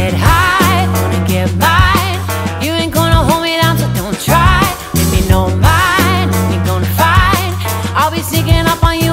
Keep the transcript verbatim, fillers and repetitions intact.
get high, wanna get mine. You ain't gonna hold me down, so don't try. Leave me no mind, ain't gonna find. I'll be sneaking up on you